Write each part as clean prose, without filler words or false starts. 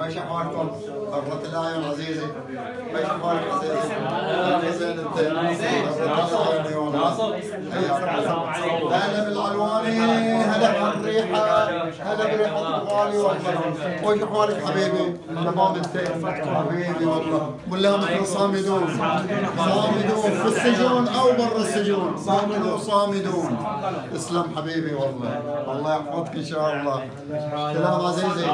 ايش احوالكم؟ قرة الأعين عزيزي. ايش احوالك عزيزي؟ حسين انت. قرة الأعين والله. هلا بالعلواني، هلا بالريحة، هلا بريحة الغالي والله. وايش احوالك حبيبي؟ تمام انت؟ حبيبي والله. والله نحن صامدون. صامدون في السجون او برا السجون. صامدون. تسلم حبيبي والله. الله يحفظك ان شاء الله. سلام عزيزي.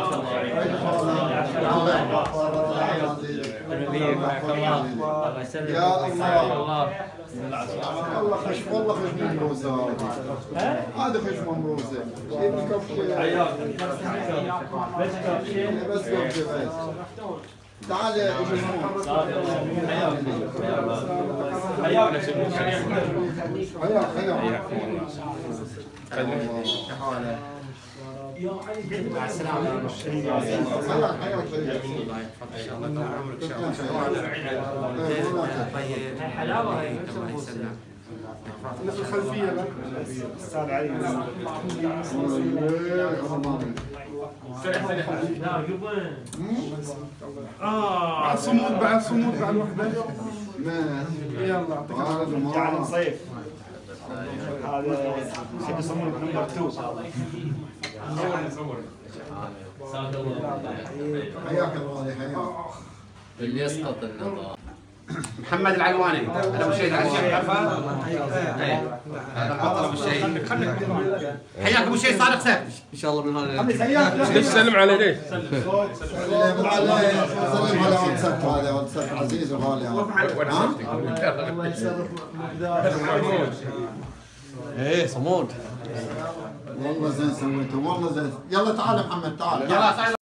يا الله. والله خش ممروسه هذه خش ممروسه. بس كفشه بس. تعال يا ابو حياك مع السلامة. حلاوة هي. اللي في الخلفية استاذ علي. بعد صمود بعد الوحدة. يلا يعطيك العافية. صيف هذا شبه صمود نمبر 2. حياك الله. حياك اللي يسقط النظام. محمد العلواني. هذا ابو شيء عرفه؟ هذا البطل ابو شيء. حياك ابو شيء صادق سيف. ان شاء الله من هذا. ليش سلم عليه ليش؟ سلم على واتساب. هذا واتساب عزيز وغالي. ايه صمود. والله زين سويته والله زين. يلا تعال محمد تعال. يلا